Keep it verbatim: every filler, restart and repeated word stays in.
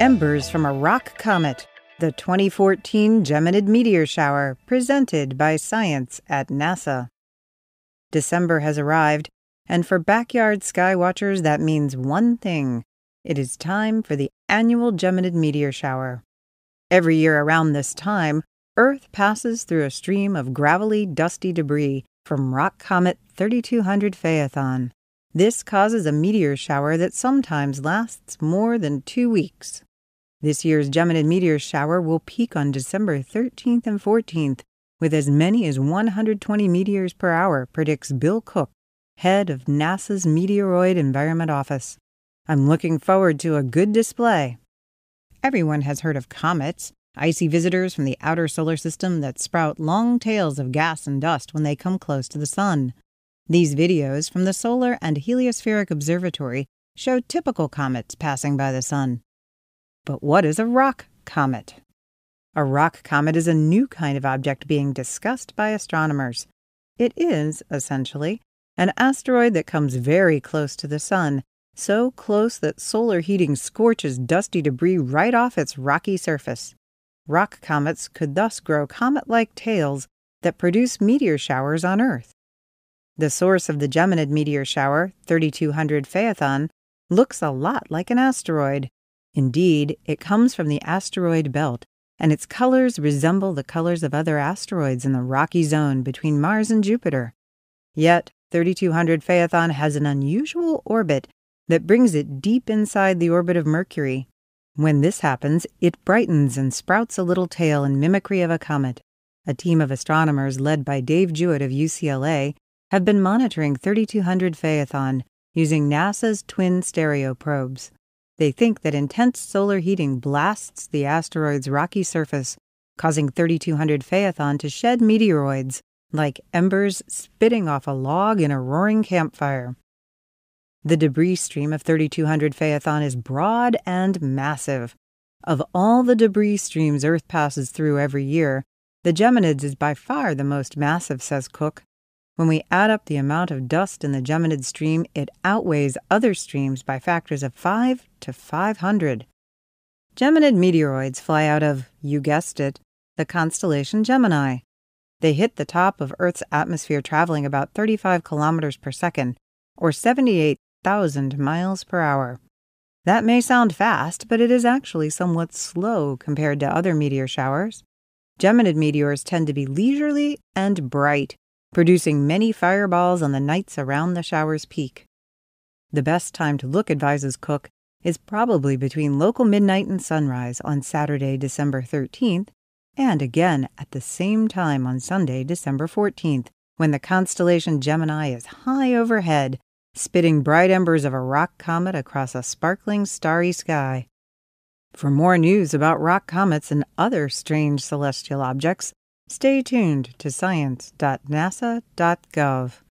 Embers from a rock comet, the twenty fourteen Geminid Meteor shower, presented by Science at NASA. December has arrived, and for backyard sky watchers that means one thing. It is time for the annual Geminid Meteor shower. Every year around this time, Earth passes through a stream of gravelly, dusty debris from rock comet thirty-two hundred Phaethon. This causes a meteor shower that sometimes lasts more than two weeks. This year's Geminid meteor shower will peak on December thirteenth and fourteenth, with as many as one hundred twenty meteors per hour, predicts Bill Cook, head of NASA's Meteoroid Environment Office. I'm looking forward to a good display. Everyone has heard of comets, icy visitors from the outer solar system that sprout long tails of gas and dust when they come close to the sun. These videos from the Solar and Heliospheric Observatory show typical comets passing by the sun. But what is a rock comet? A rock comet is a new kind of object being discussed by astronomers. It is, essentially, an asteroid that comes very close to the sun, so close that solar heating scorches dusty debris right off its rocky surface. Rock comets could thus grow comet-like tails that produce meteor showers on Earth. The source of the Geminid meteor shower, thirty-two hundred Phaethon, looks a lot like an asteroid. Indeed, it comes from the asteroid belt, and its colors resemble the colors of other asteroids in the rocky zone between Mars and Jupiter. Yet, thirty-two hundred Phaethon has an unusual orbit that brings it deep inside the orbit of Mercury. When this happens, it brightens and sprouts a little tail in mimicry of a comet. A team of astronomers led by Dave Jewett of U C L A have been monitoring thirty-two hundred Phaethon using NASA's twin stereo probes. They think that intense solar heating blasts the asteroid's rocky surface, causing thirty-two hundred Phaethon to shed meteoroids, like embers spitting off a log in a roaring campfire. The debris stream of thirty-two hundred Phaethon is broad and massive. Of all the debris streams Earth passes through every year, the Geminids is by far the most massive, says Cook. When we add up the amount of dust in the Geminid stream, it outweighs other streams by factors of five to five hundred. Geminid meteoroids fly out of, you guessed it, the constellation Gemini. They hit the top of Earth's atmosphere traveling about thirty-five kilometers per second, or seventy-eight thousand miles per hour. That may sound fast, but it is actually somewhat slow compared to other meteor showers. Geminid meteors tend to be leisurely and bright, producing many fireballs on the nights around the shower's peak. The best time to look, advises Cook, is probably between local midnight and sunrise on Saturday, December thirteenth, and again at the same time on Sunday, December fourteenth, when the constellation Gemini is high overhead, spitting bright embers of a rock comet across a sparkling starry sky. For more news about rock comets and other strange celestial objects, stay tuned to science dot nasa dot gov.